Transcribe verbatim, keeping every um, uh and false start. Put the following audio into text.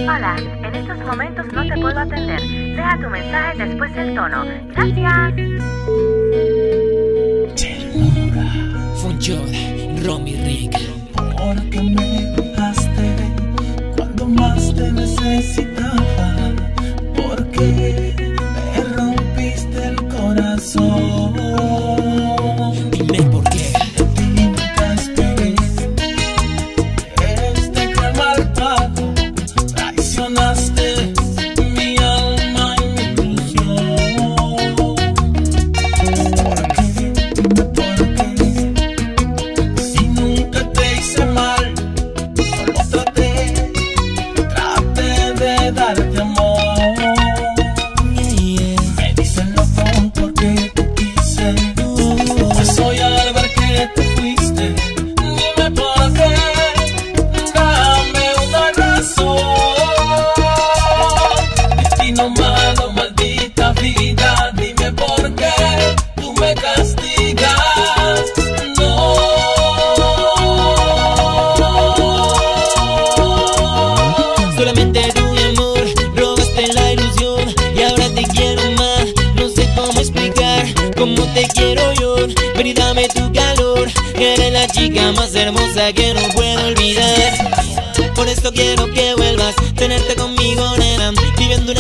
Hola, en estos momentos no te puedo atender. Deja tu mensaje después del tono. Gracias. Ternura. Funchora, Romy Rick. Porque me dejaste cuando más te necesitaba. Porque me rompiste el corazón. Dime por qué. De ti nunca esperé. Eres de cruel malvado. Traicionaste mi alma y mi ilusión. ¿Por qué? Dime por qué. Si nunca te hice mal, solo traté, traté de darte amor. Me dicen loco porque te quise. Pues hoy al ver que te fuiste, dime por qué, dame una razón. Destino malo, maldita vida, dime por qué tú me castigas. No. Solamente tú, mi amor, robaste la ilusión y ahora te quiero más. No sé cómo explicar cómo te quiero yo. Ven y dame tu calor. Eres la chica más hermosa que no puedo olvidar. Por esto quiero que vuelvas, tenerte conmigo, nena, viviendo